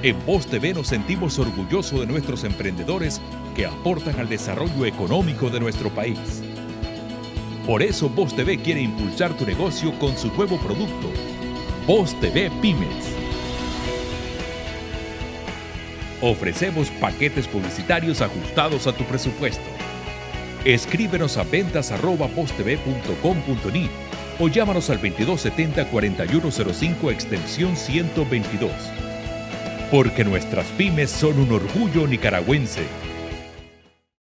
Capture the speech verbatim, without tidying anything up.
En Voz T V nos sentimos orgullosos de nuestros emprendedores que aportan al desarrollo económico de nuestro país. Por eso Voz T V quiere impulsar tu negocio con su nuevo producto, Voz T V Pymes. Ofrecemos paquetes publicitarios ajustados a tu presupuesto. Escríbenos a ventas arroba voztv punto com punto ni o llámanos al veintidós setenta, cuarenta y uno cero cinco extensión ciento veintidós. Porque nuestras pymes son un orgullo nicaragüense.